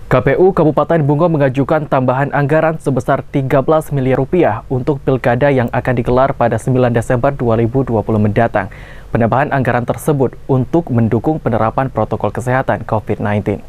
KPU Kabupaten Bungo mengajukan tambahan anggaran sebesar 13 miliar rupiah untuk pilkada yang akan digelar pada 9 Desember 2020 mendatang. Penambahan anggaran tersebut untuk mendukung penerapan protokol kesehatan COVID-19.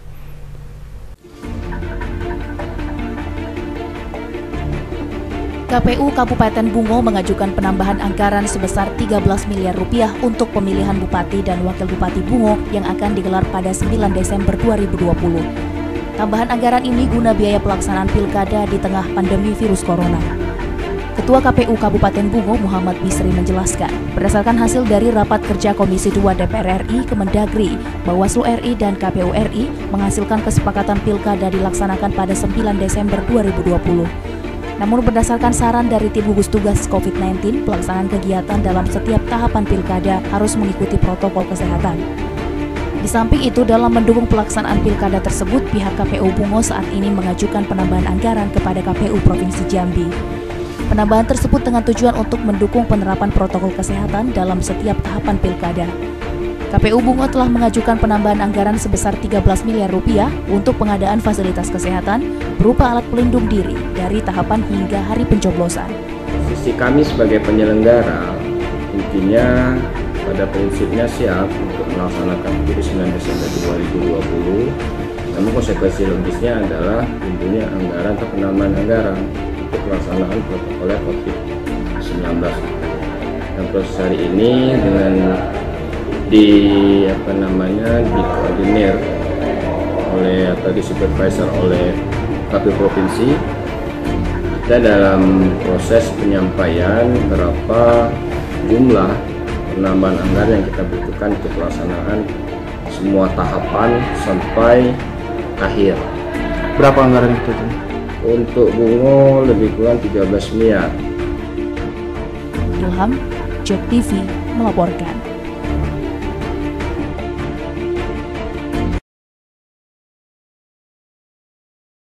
KPU Kabupaten Bungo mengajukan penambahan anggaran sebesar 13 miliar rupiah untuk pemilihan Bupati dan Wakil Bupati Bungo yang akan digelar pada 9 Desember 2020. Tambahan anggaran ini guna biaya pelaksanaan pilkada di tengah pandemi virus corona. Ketua KPU Kabupaten Bungo Muhammad Bisri menjelaskan, berdasarkan hasil dari rapat kerja Komisi 2 DPR RI, Kemendagri, Bawaslu RI, dan KPU RI menghasilkan kesepakatan pilkada dilaksanakan pada 9 Desember 2020. Namun berdasarkan saran dari tim gugus tugas COVID-19, pelaksanaan kegiatan dalam setiap tahapan pilkada harus mengikuti protokol kesehatan. Di samping itu, dalam mendukung pelaksanaan pilkada tersebut, pihak KPU Bungo saat ini mengajukan penambahan anggaran kepada KPU Provinsi Jambi. Penambahan tersebut dengan tujuan untuk mendukung penerapan protokol kesehatan dalam setiap tahapan pilkada. KPU Bungo telah mengajukan penambahan anggaran sebesar 13 miliar rupiah untuk pengadaan fasilitas kesehatan berupa alat pelindung diri dari tahapan hingga hari pencoblosan. Sisi kami sebagai penyelenggara, intinya pada prinsipnya siap untuk melaksanakan di 9 Desember 2020, namun konsekuensi logisnya adalah tentunya anggaran atau penambahan anggaran untuk pelaksanaan protokol COVID-19. Dan proses hari ini dengan dikoordinir oleh atau disupervisor oleh KPU Provinsi, kita dalam proses penyampaian berapa jumlah penambahan anggaran yang kita butuhkan untuk pelaksanaan semua tahapan sampai akhir. Berapa anggaran itu? Untuk Bungo lebih kurang 13 miliar. Ilham, JEK TV melaporkan.